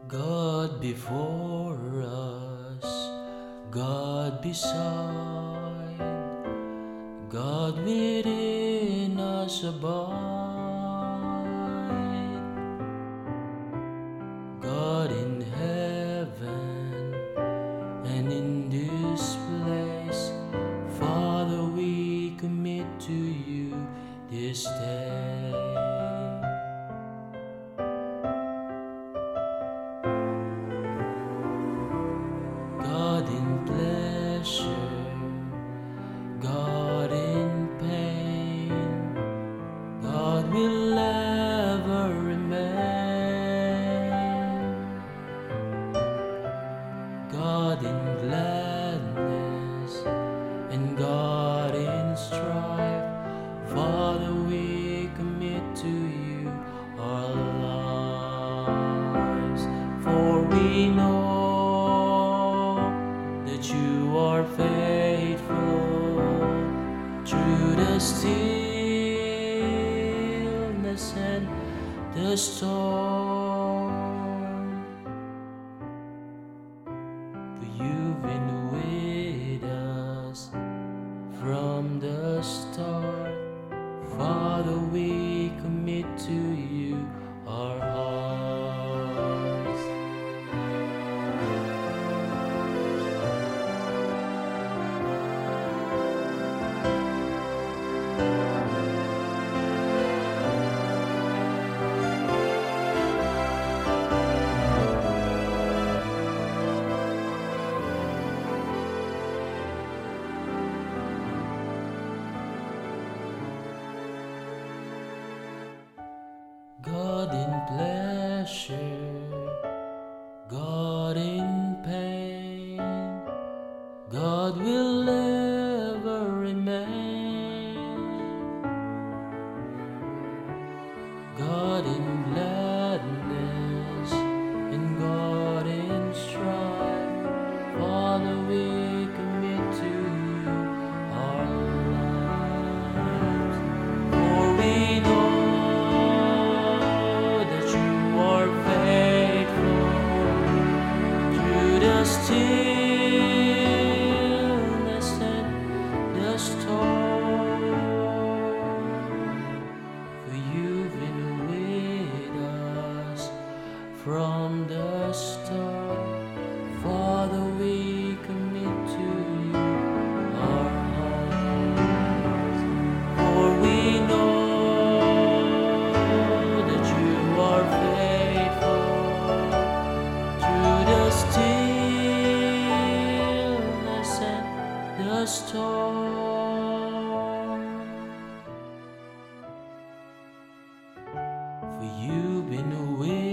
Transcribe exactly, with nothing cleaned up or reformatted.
God before us, God beside, God within us abide, God in heaven and in this place. Father, we commit to you this day. God in pleasure, God in pain, God will ever remain. God in gladness and God in strife, Father, we commit to you our lives. For we know that you are faithful through the stillness and the storm. For you've been with us from the start. Father, we commit to you our hearts. God in pleasure, God in pain, God will ever remain. God in gladness and God in strife, Father, we commit to you our lives. For we know stillness and the storm. For you've been with us from the start. Father, we commit to you our hearts. For we know that you are faithful through the stillness the storm. For you've been with